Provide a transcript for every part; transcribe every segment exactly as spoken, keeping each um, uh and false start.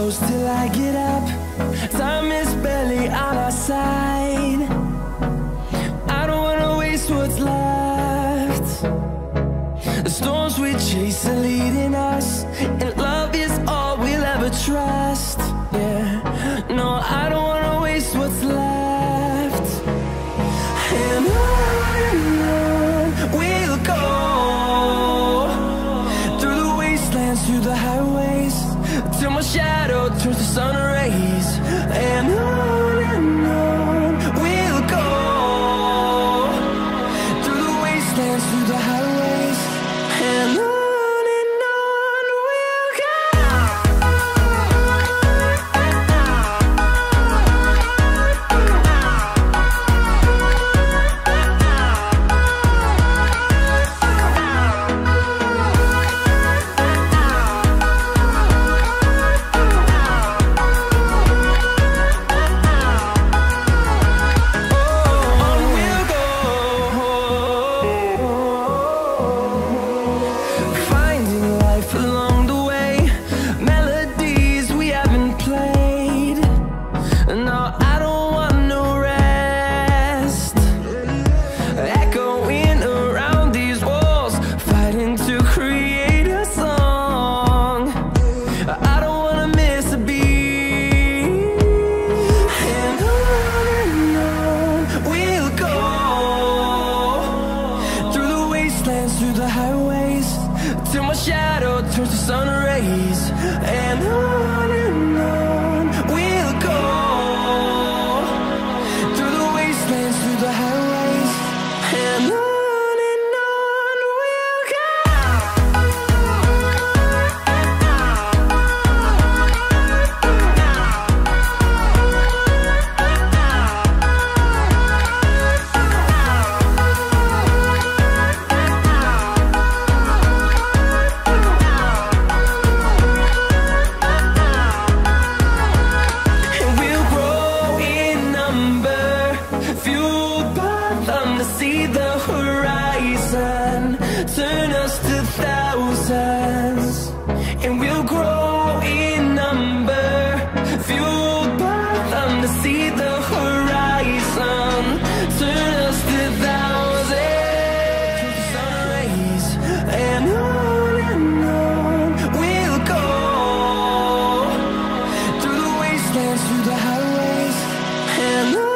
close till I get up. Time is barely on our side. I don't wanna waste what's left. The storms we chase are leading us, and love is all we'll ever trust. Yeah, no, I don't wanna waste what's left. And on and on we'll go, through the wastelands, through the highways, till my shadow turns to sun rays. And on and on we'll go, through the wastelands, through the highways, and on. Through the highways, till my shadow turns to sun rays. And on and on we'll go, through the wastelands, through the highways, and on. See the horizon turn us to thousands, and we'll grow in number, fueled by them. To see the horizon turn us to thousands, sun rays, and on and on we'll go, through the wastelands, through the highways, and on.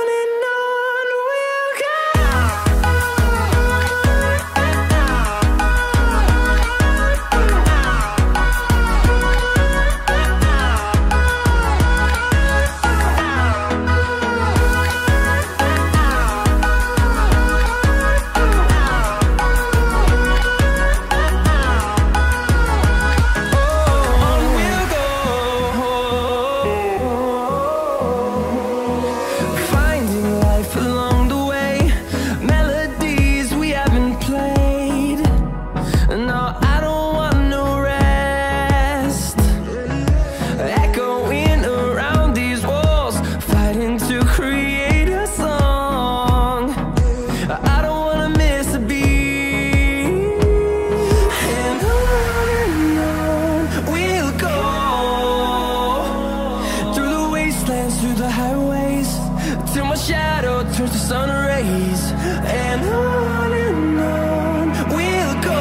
Through the highways, till my shadow turns to sun rays. And on and on we'll go,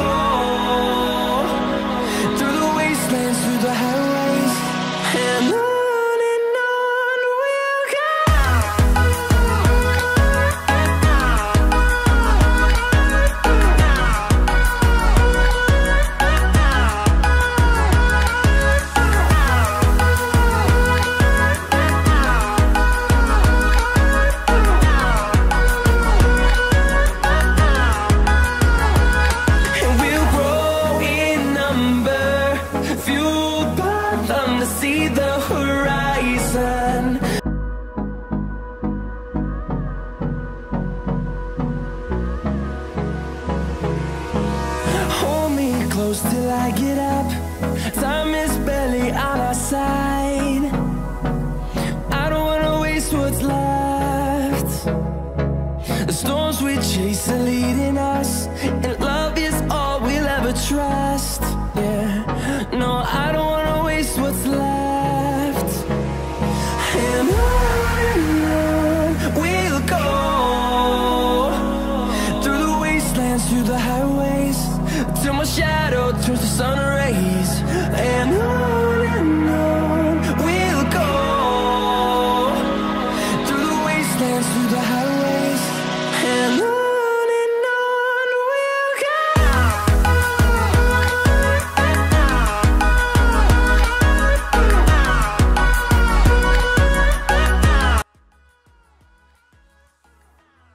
through the wastelands, through the highways, and on. See the horizon. Hold me close till I get up. Time is barely on our side. I don't wanna waste what's left. The storms we chase are leading us, and love is all we'll ever trust. Yeah, no, I don't wanna waste what's left. towards the sun rays, and